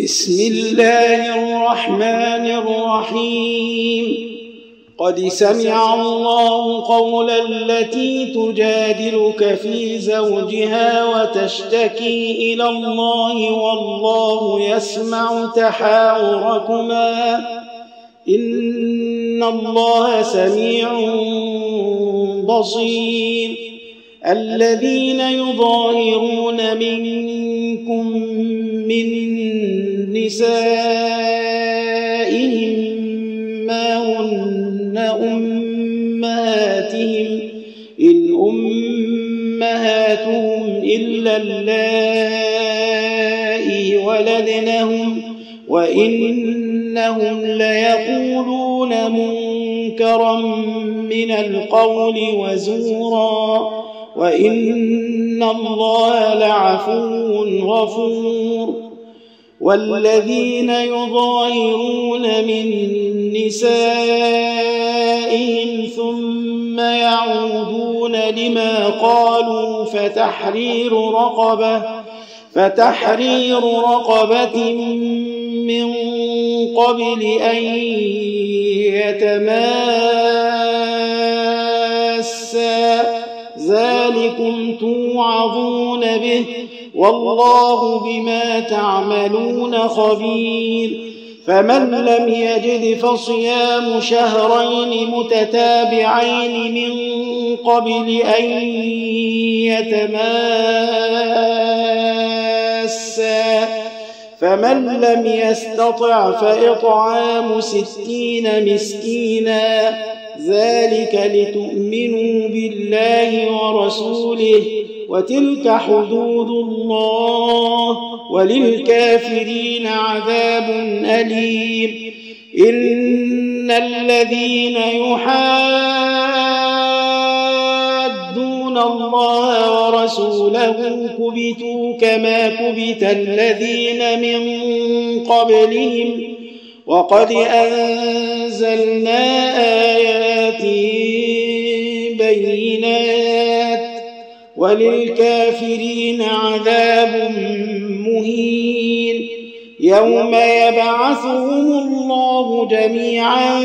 بسم الله الرحمن الرحيم. قد سمع الله قول التي تجادلك في زوجها وتشتكي إلى الله والله يسمع تحاوركما إن الله سميع بصير. الذين يظاهرون منكم من نسائهم ما هن أمهاتهم إن أمهاتهم إلا اللائي ولدنهم وإنهم ليقولون منكرا من القول وزورا وإن الله لعفو غفور. والذين يظاهرون من نسائهم ثم يعودون لما قالوا فتحرير رقبة من قبل أن يتماسا ذلكم توعظون به والله بما تعملون خبير. فمن لم يجد فصيام شهرين متتابعين من قبل أن يتماسا فمن لم يستطع فإطعام 60 مسكينا ذلك لتؤمنوا بالله ورسوله وتلك حدود الله وللكافرين عذاب أليم. إن الذين يحادون الله ورسوله كبتوا كما كبت الذين من قبلهم وقد أنزلنا آيات بينات وللكافرين عذاب مهين. يوم يبعثهم الله جميعا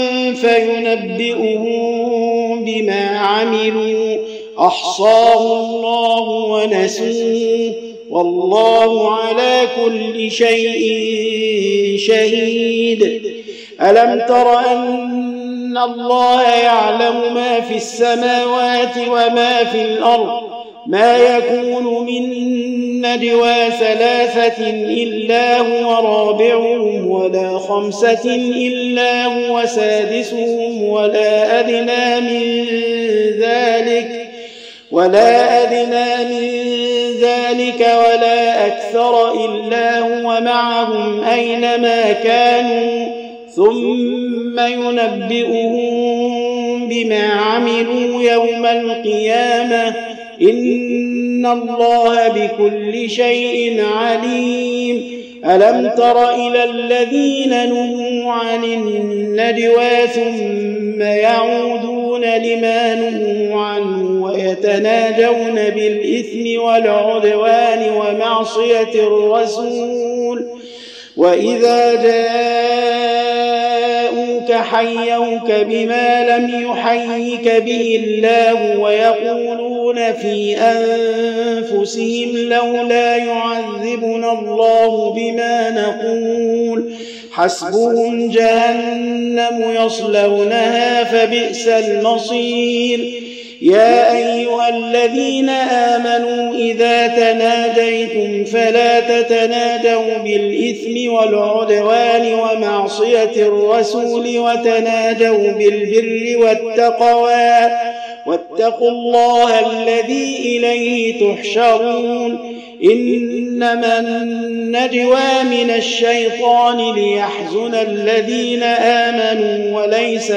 فينبئهم بما عملوا أحصاه الله ونسوه والله على كل شيء شهيد. ألم تر أن الله يعلم ما في السماوات وما في الأرض ما يكون من نجوى 3 إلا هو رابعهم ولا 5 إلا هو سادسهم ولا أدنى من ذلك ولا أكثر إلا هو معهم أينما كانوا ثم ينبئهم بما عملوا يوم القيامة إن الله بكل شيء عليم. ألم تر إلى الذين نهوا عن النجوى ثم يعودون لما نهوا عنه ويتناجون بالإثم والعدوان ومعصية الرسول وإذا جاءوك حيوك بما لم يحيك به الله ويقولون في أنفسهم لولا يعذبنا الله بما نقول حسبهم جهنم يصلونها فبئس المصير. يا أيها الذين آمنوا إذا تناجيتم فلا تتناجوا بالإثم والعدوان ومعصية الرسول وتناجوا بالبر والتقوى واتقوا الله الذي إليه تحشرون. إنما النجوى من الشيطان ليحزن الذين آمنوا وليس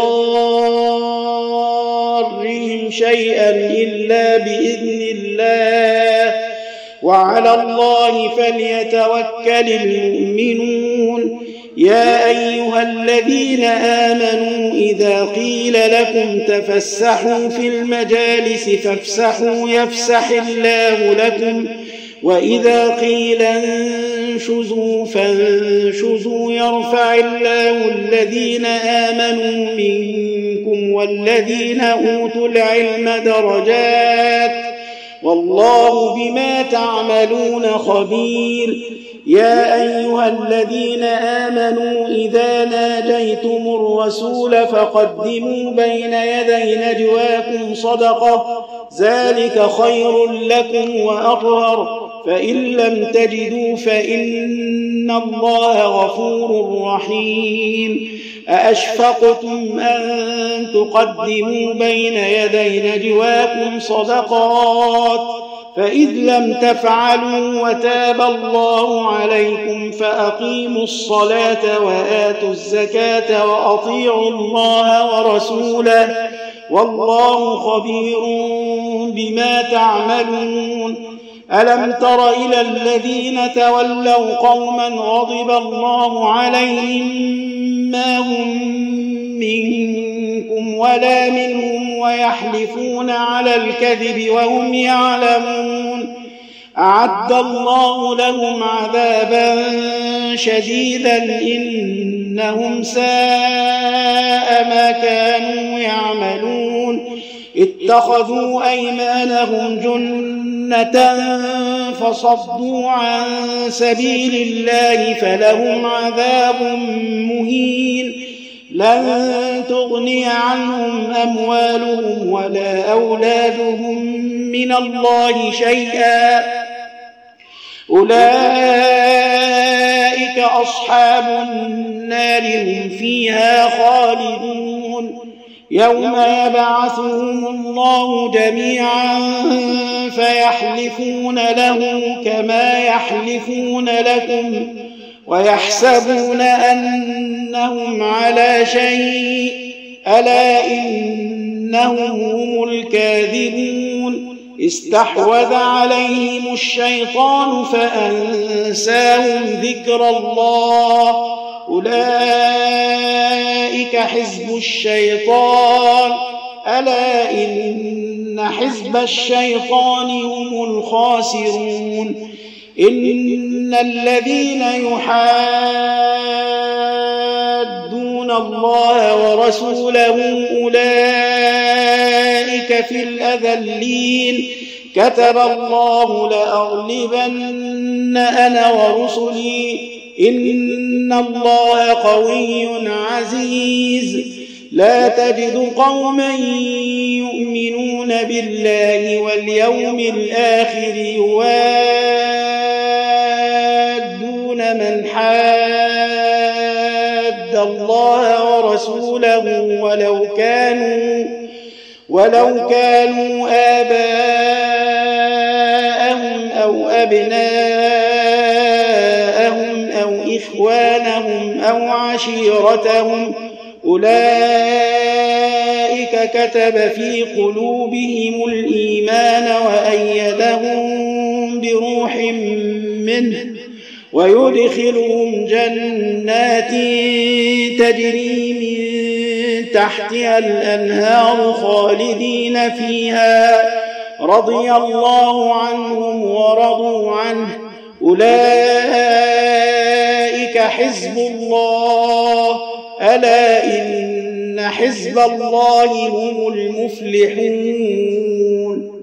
بضارهم شيئا إلا بإذن الله وعلى الله فليتوكل المؤمنون. يا أيها الذين آمنوا إذا قيل لكم تفسحوا في المجالس فافسحوا يفسح الله لكم وإذا قيل انشزوا فانشزوا يرفع الله الذين آمنوا منكم والذين أوتوا العلم درجات والله بما تعملون خبير. يا أيها الذين آمنوا إذا ناجيتم الرسول فقدموا بين يدي نجواكم صدقة ذلك خير لكم وأطهر فإن لم تجدوا فإن الله غفور رحيم. أأشفقتم أن تقدموا بين يدي نجواكم صدقات فإذ لم تفعلوا وتاب الله عليكم فأقيموا الصلاة وآتوا الزكاة وأطيعوا الله ورسوله والله خبير بما تعملون. ألم تر إلى الذين تولوا قوما غضب الله عليهم ما هم منكم ولا منهم ويحلفون على الكذب وهم يعلمون أعد الله لهم عذابا شديدا إنهم ساء ما كانوا يعملون. اتخذوا أيمانهم جنة فصدوا عن سبيل الله فلهم عذاب مهين لن تغني عنهم أموالهم ولا أولادهم من الله شيئا أولئك أصحاب النار هم فيها خالدون. يوم يبعثهم الله جميعا فيحلفون له كما يحلفون لكم ويحسبون أنهم على شيء ألا إنهم هم الكاذبون. استحوذ عليهم الشيطان فأنساهم ذكر الله أولئك حزب الشيطان ألا إن حزب الشيطان هم الخاسرون. إن الذين يحادون الله ورسوله أولئك في الأذلين كتب الله لأغلبن أنا ورسلي إن الله قوي عزيز. لا تجد قوما يؤمنون بالله واليوم الآخر يوادون من حاد الله ورسوله ولو كانوا آباءهم أو أبناءهم أو إخوانهم أو عشيرتهم أولئك كتب في قلوبهم الإيمان وأيدهم بروح منه ويدخلهم جنات تجري من تحتها الأنهار خالدين فيها رضي الله عنهم ورضوا عنه أولئك حزب الله ألا إن حزب الله هم المفلحون.